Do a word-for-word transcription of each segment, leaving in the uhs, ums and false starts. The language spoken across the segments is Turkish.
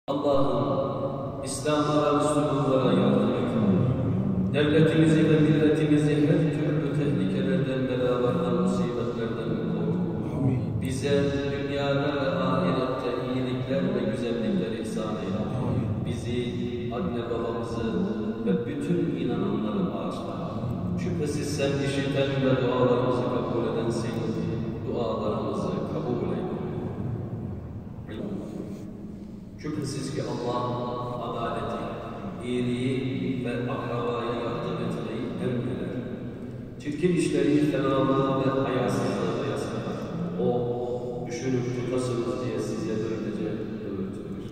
Allah'ım İslam'a ve Müslümanlara yardım et. Devletimizi ve milletimizi her türlü tehlikelerden, belalardan, musibetlerden koru. Bize dünyada ve ahirette iyilikler ve güzellikler ihsan eyle. Bizi, anne babamızı ve bütün inananları bağışla. Şüphesiz sen işiten ve dualarımızı kabul edensin. Dualarımızı kabul eyle. Şüphesiz ki Allah adaleti, iyiliği ve akrabaya yardım etmeyi emreder. Çirkin işleri, fenalığı ve hayasızlığı da yasaklar. O, düşünüp tutasınız diye size böylece öğütülür.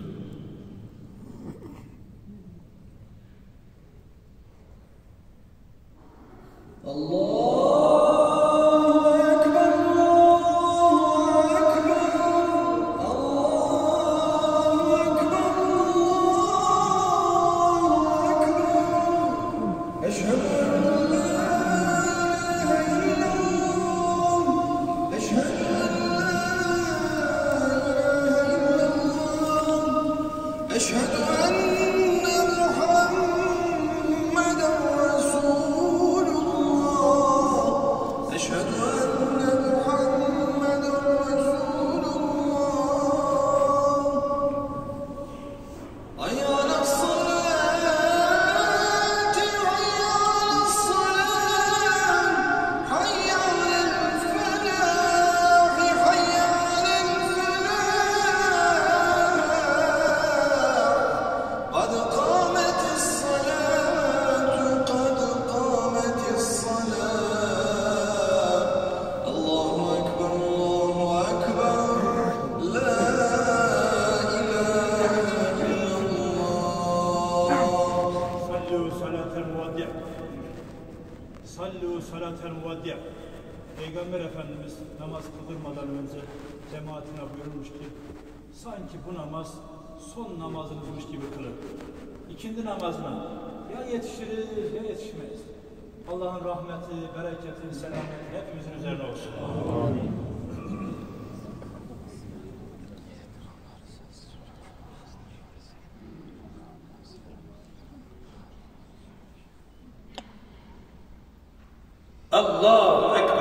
Allah! Sallu salatel muvaddi'. Peygamber Efendimiz namaz kıldırmadan önce cemaatine buyurmuş ki sanki bu namaz son namazınızmış gibi kılın. İkindi namazına ya yetişiriz ya yetişmeyiz. Allah'ın rahmeti, bereketi, selameti hepimizin üzerine olsun. Amin. Allah